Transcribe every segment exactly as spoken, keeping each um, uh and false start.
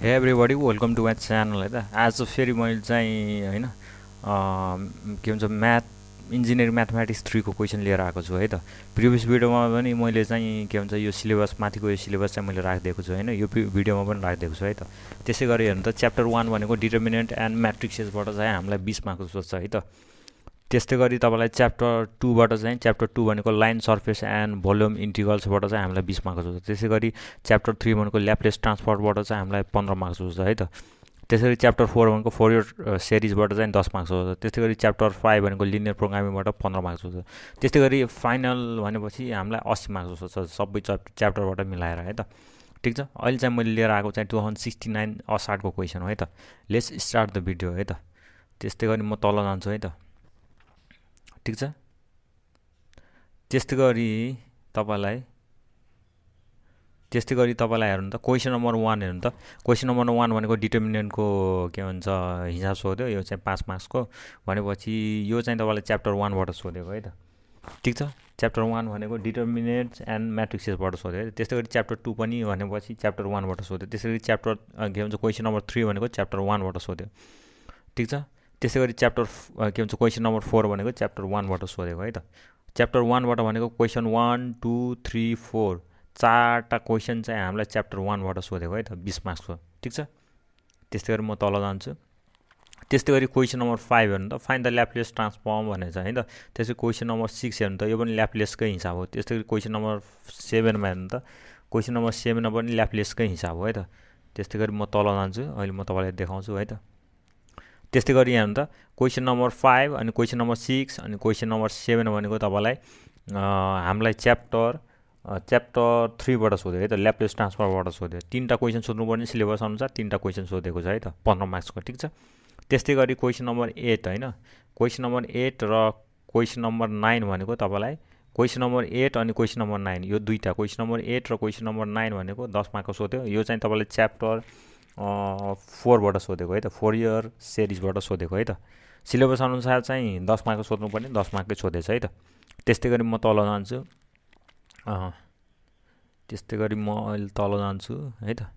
Hey everybody, welcome to my channel है त आज फेरि मैले चाहिँ हैन के भन्छ म्याथ इन्जिनियरिङ म्याथमेटिक्स थ्री को क्वेसन लिएर आएको छु है त प्रिभियस भिडियोमा पनि मैले चाहिँ के भन्छ यो सिलेबस माथिको यो सिलेबस चाहिँ मैले राखिदिएको छु हैन यो भिडियोमा पनि राखिदिएको छु है त त्यसै गरी हेर्नु त च्याप्टर वन भनेको डिटर्मिनेन्ट एन्ड म्याट्रिक्सेसबाट चाहिँ हामीलाई बीस मार्कको सोध्छ है त त्यस्तै गरी तपाईलाई च्याप्टर टू बाट चाहिँ च्याप्टर टू भनेको लाइन सर्फेस एन्ड भोल्युम इन्टिग्रल्सबाट चाहिँ हामीलाई बीस मार्क सोध्छ त्यसै गरी च्याप्टर थ्री भनेको ल्याप्लेस ट्रान्सफर्मबाट चाहिँ हामीलाई पन्ध्र मार्क सोध्छ है त त्यसै गरी च्याप्टर फोर भनेको फोरियर सिरिजबाट चाहिँ दस मार्क सोध्छ त्यस्तै गरी च्याप्टर फाइभ भनेको लिनियर प्रोग्रामिङबाट पन्ध्र मार्क सोध्छ त्यस्तै गरी फाइनल भनेपछि हामीलाई अस्सी मार्क सोध्छ सबै च्याप्टरबाट मिलाएर है त ठिक छ अहिले चाहिँ मैले लिएर आएको चाहिँ टु थाउजन्ड सिक्सटी नाइन असाडको क्वेसन हो है त लेट्स स्टार्ट द भिडियो है त त्यस्तै गरी म तल जान्छु है त ठिक छ त्यस्तै गरी तपाईलाई त्यस्तै गरी तपाईलाई हेर्नु त क्वेसन नम्बर वन हेर्नु त क्वेसन नम्बर वन भनेको डिटर्मिनेन्टको के भन्छ हिसाब सोध्यो यो चाहिँ पाँच मार्क्सको भनेपछि यो चाहिँ तपाईलाई च्याप्टर वानबाट सोधेको है त ठिक छ च्याप्टर वान भनेको डिटर्मिनेन्ट्स एन्ड म्याट्रिक्सेसबाट सोध्यो है त्यस्तै गरी च्याप्टर टू पनि भनेपछि च्याप्टर वानबाट सोध्यो त्यसै गरी च्याप्टर के भन्छ क्वेसन नम्बर थ्री भनेको च्याप्टर वानबाट सोध्यो ठिक छ त्यसै गरी च्याप्टर के भन्छ क्वेसन नम्बर फोर भनेको च्याप्टर वानबाट सोधेको है त च्याप्टर वानबाट भनेको question one two three four चारवटा क्वेसन चाहिँ हामीलाई च्याप्टर वानबाट सोधेको है त बीस मार्क्सको ठिक छ त्यस्तै गरी म तल जान्छु त्यस्तै गरी क्वेसन नम्बर फाइभ हेर्नु त फाइन द ल्याप्लेस ट्रान्सफर्म भनेको छ है त त्यसै क्वेसन नम्बर सिक्स हेर्नु त यो पनि ल्याप्लेसकै हिसाब हो त्यस्तै गरी क्वेसन नम्बर सेभेनमा हेर्नु त क्वेसन नम्बर सेभेनमा पनि ल्याप्लेसकै हिसाब हो है त त्यस्तै गरी म तल जान्छु अहिले म तपाईँलाई देखाउँछु है त त्यस्तै गरी यहाँ त क्वेसन नम्बर फाइभ अनि क्वेसन नम्बर सिक्स अनि क्वेसन नम्बर सेभेन भनेको तपाईँलाई हामीलाई च्याप्टर च्याप्टर थ्रीबाट सोध्यो है त ल्याप्लेस ट्रान्सफरबाट सोध्यो तिनवटा क्वेसन सोध्नुपर्ने सिलेबस अनुसार तिनवटा क्वेसन सोधेको छ है त पन्ध्र मार्क्सको ठिक छ त्यस्तै गरी क्वेसन नम्बर एट होइन क्वेसन नम्बर एट र क्वेसन नम्बर नाइन भनेको तपाईँलाई क्वेसन नम्बर एट अनि क्वेसन नम्बर नाइन यो दुईवटा क्वेसन नम्बर एट र क्वेसन नम्बर नाइन भनेको दस मार्कको सोध्यो यो चाहिँ तपाईँले च्याप्टर फोरबाट सोधेको है त फोर इयर सिरिजबाट सोधेको है त सिलेबस अनुसार चाहिँ दस मार्कको सोध्नुपर्ने दस मार्ककै सोधेछ है त त्यस्तै गरी म तल जान्छु त्यस्तै गरी म अहिले तल जान्छु है त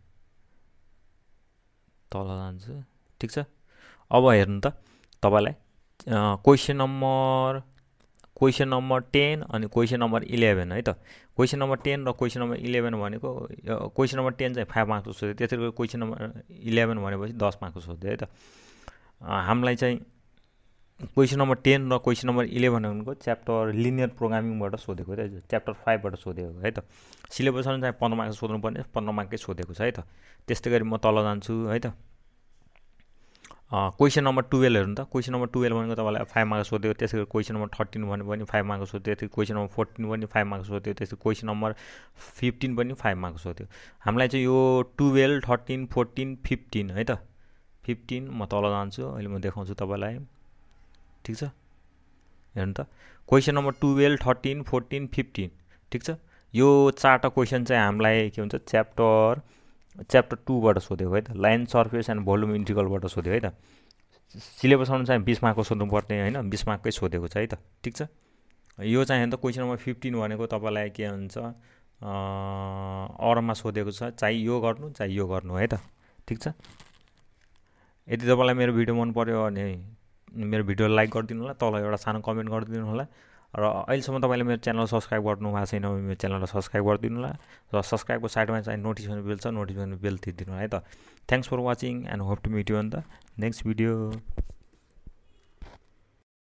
तल जान्छु ठिक छ अब हेर्नु त तपाईँलाई question number question number ten अनि क्वेसन नम्बर इलेभेन है त क्वेसन नम्बर टेन र क्वेसन नम्बर इलेभेन भनेको क्वेसन नम्बर टेन चाहिँ फाइभ मार्क्सको सोध्यो त्यसै गरी क्वेसन नम्बर इलेभेन भनेपछि दस मार्क्सको सोध्यो है त हामीलाई चाहिँ क्वेसन नम्बर टेन र क्वेसन नम्बर इलेभेन भनेको च्याप्टर लिनियर प्रोग्रामिङबाट सोधेको है त च्याप्टर फाइभबाट सोधेको है त सिलेबस अनुसार पन्ध्र मार्क्स सोध्नुपर्ने पन्ध्र मार्ककै सोधेको छ है त त्यस्तै गरी म तल जान्छु है त क्वेसन नम्बर टुवेल्भ हेर्नु त क्वेसन नम्बर टुवेल्भ भनेको तपाईँलाई फाइभ मार्क्स सोध्यो त्यसै गरी क्वेसन नम्बर थर्टिन भने पनि फाइभ मार्क्स सोध्यो त्यसै क्वेसन नम्बर फोर्टिन पनि फाइभ मार्क्स सोध्यो त्यसै क्वेसन नम्बर फिफ्टिन पनि फाइभ मार्क्स सोध्यो हामीलाई चाहिँ यो टुवेल्भ थर्टिन फोर्टिन फिफ्टिन है त फिफ्टिन म तल जान्छु अहिले म देखाउँछु तपाईँलाई ठिक छ हेर्नु त question number twelve thirteen fourteen fifteen ठिक छ यो चारवटा क्वेसन चाहिँ हामीलाई के भन्छ च्याप्टर च्याप्टर टूबाट सोधेको है त लाइन सर्फेस एन्ड भोल्युम इन्टिग्रलबाट सोध्यो है त सिलेबस अनुसार बिस मार्कको सोध्नुपर्ने होइन बिस मार्ककै सोधेको छ है त ठिक छ यो चाहिँ त क्वेसन नम्बर फिफ्टिन भनेको तपाईँलाई के भन्छ अरमा सोधेको छ चाहिँ यो गर्नु चाहिँ यो गर्नु है त ठिक छ यदि तपाईँलाई मेरो भिडियो मन पर्यो भने मेरो भिडियो लाइक गरिदिनु होला तल एउटा सानो कमेन्ट गरिदिनु होला र अहिलेसम्म तपाईँले मेरो च्यानल सब्सक्राइब गर्नु भएको छैन भने मेरो च्यानललाई सब्सक्राइब गरिदिनु होला र सब्सक्राइबको साइडमा चाहिँ नोटिफिकेसन बेल छ नोटिफिकेसन बेल थिचिदिनु होला है त thanks for watching and hope to meet you on the next video